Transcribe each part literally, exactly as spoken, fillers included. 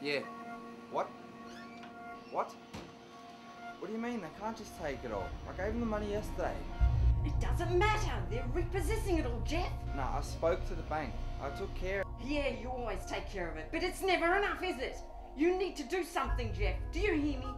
Yeah. What? What? What do you mean? They can't just take it all. I gave them the money yesterday. It doesn't matter. They're repossessing it all, Jeff. No, I spoke to the bank. I took care. Yeah, you always take care of it, but it's never enough, is it? You need to do something, Jeff. Do you hear me?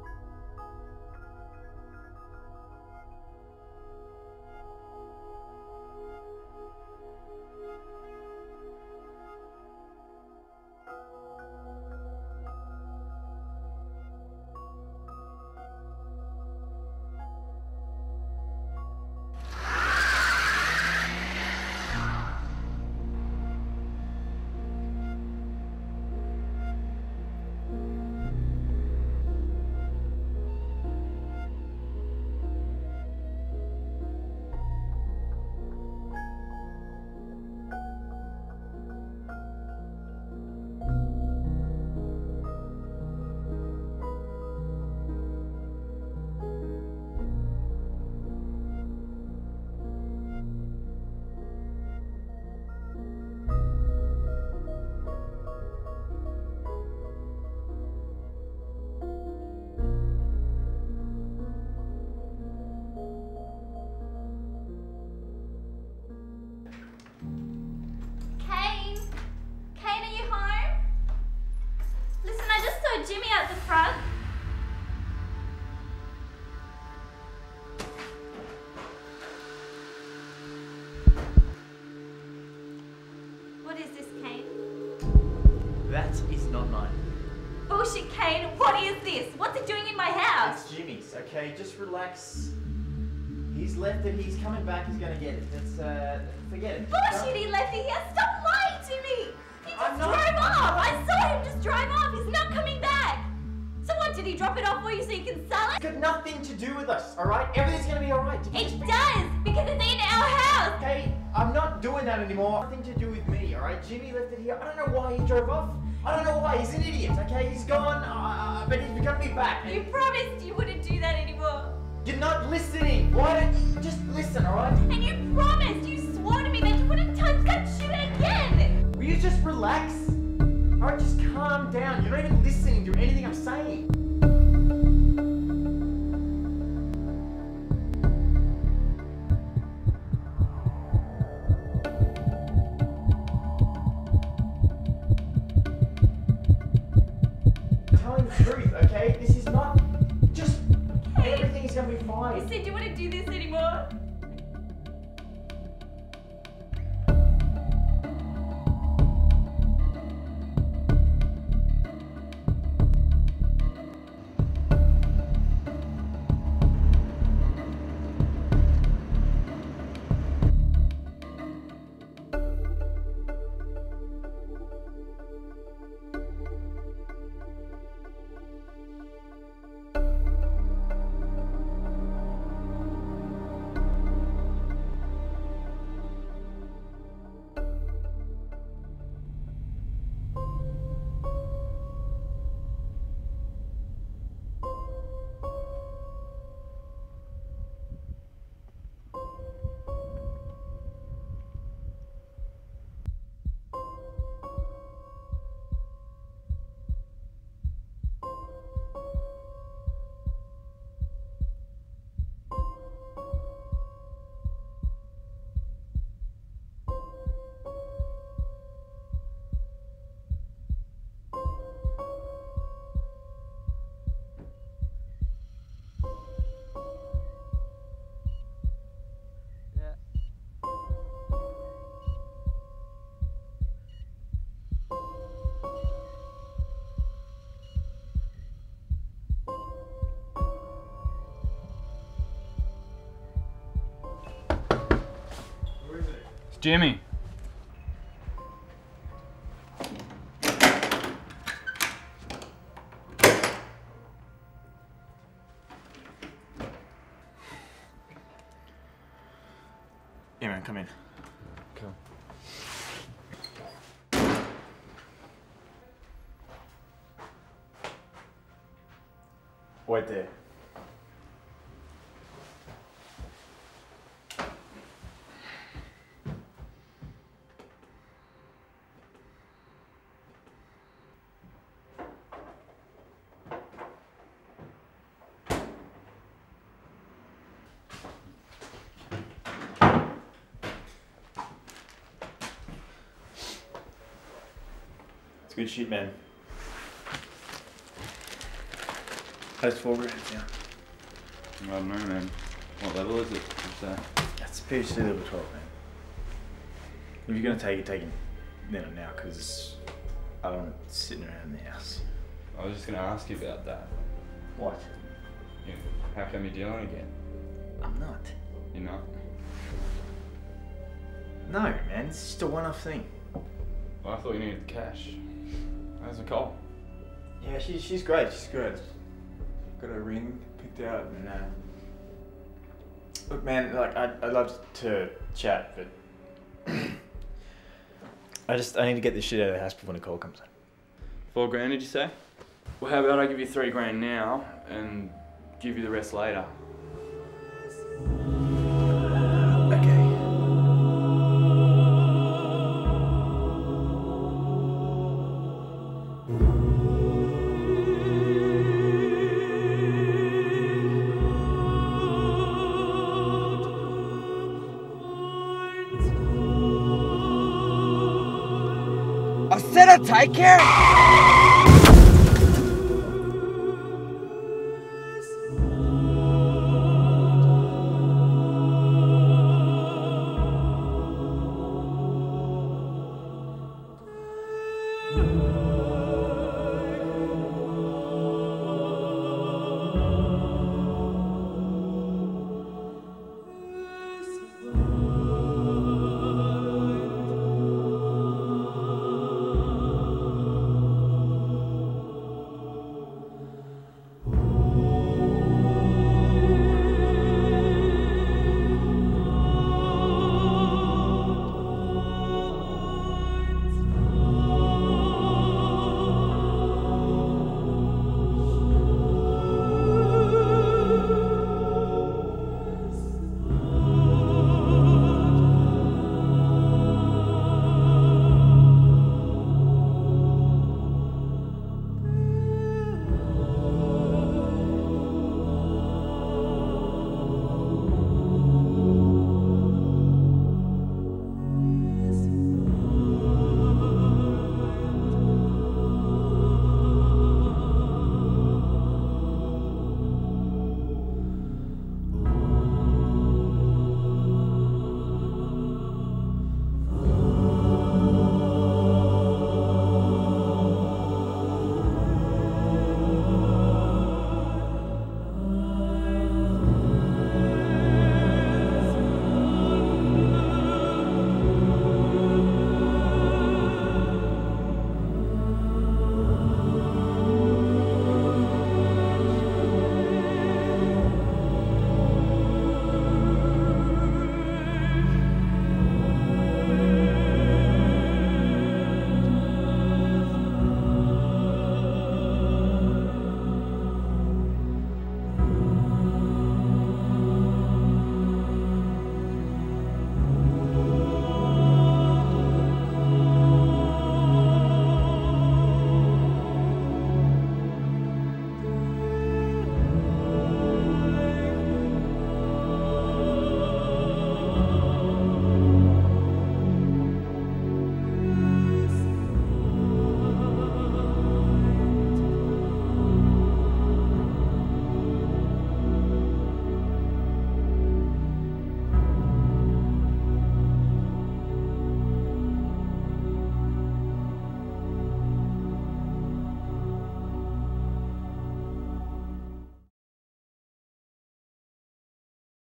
Jimmy out the front. What is this, Kane? That is not mine. Bullshit, Kane. What is this? What's it doing in my house? It's Jimmy's, okay? Just relax. He's left it, he's coming back, he's gonna get it. That's, uh, forget it. Bullshit, he left it here. Stop lying to me. He just I'm not, drove I'm off. not. I saw him just drive off. He's not coming back. So what, did he drop it off for you so you can sell it? It's got nothing to do with us, alright? Everything's gonna be alright. It does, because it's in our house. Okay, I'm not doing that anymore. Nothing to do with me, alright? Jimmy left it here. I don't know why he drove off. I don't know why. He's an idiot, okay? He's gone, uh, but he's gonna be back. You promised you wouldn't do that anymore. You're not listening. Why don't you just listen, alright? And you promised, you swore to me that you wouldn't touch that shit again. Will you just relax? Alright, just calm down. You're not even listening to anything I'm saying. I'm telling the truth, okay? This is not just Okay. everything's gonna be fine. You said you wouldn't do this anymore. Jimmy. Yeah, man, come in. Come. Wait there. good shit, man. How's four grams now? I don't know, man. What level is it? What's that? That's P H D level twelve, man. If you're gonna take it, take it then and now, because I don't want it sitting around the house. I was just gonna ask you about that. What? You know, how come you're dealing again? I'm not. You're not? No, man. It's just a one-off thing. Well, I thought you needed the cash. How's Nicole? Yeah, she's she's great. She's good. Got her ring picked out, and uh, look, man. Like I I'd love to chat, but I just I need to get this shit out of the house before Nicole comes in. Four grand, did you say? Well, how about I give you three grand now and give you the rest later? Okay. I said I'd take care of it!